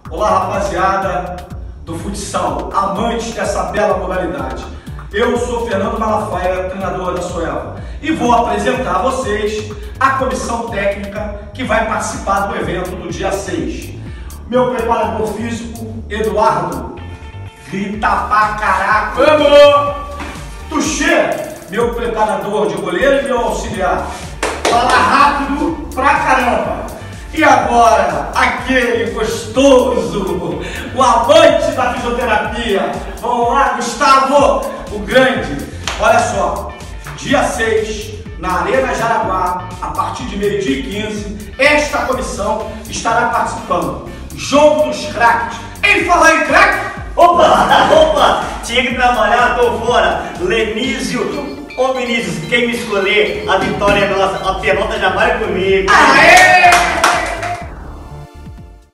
Olá, rapaziada do futsal, amantes dessa bela modalidade. Eu sou Fernando Malafaia, treinador da Soeva, e vou apresentar a vocês a comissão técnica que vai participar do evento do dia 6. Meu preparador físico, Eduardo, grita pra caraca. Vamos! Tuxê, meu preparador de goleiro e meu auxiliar, fala rápido pra caramba. E agora, aquele gostoso, o amante da fisioterapia. Vamos lá, Gustavo, o grande. Olha só, dia 6, na Arena Jaraguá, a partir de 12h15, esta comissão estará participando. Jogo dos craques. Em falar em craque, Opa! Tinha que trabalhar, tô fora. Lenísio, ô Vinícius, quem me escolher, a vitória é nossa, a pelota já vai comigo. aê!